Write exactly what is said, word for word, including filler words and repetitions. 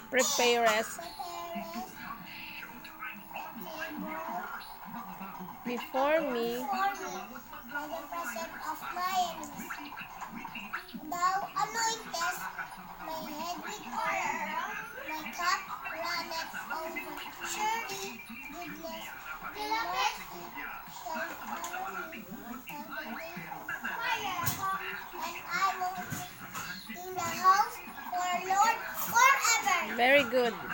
Preparest before me by the presence of my enemies. Thou anointest my head with oil, my cup runneth over. Surely goodness and mercy shall follow me all the days of my life, and I will live in the house of our Lord forever. very good.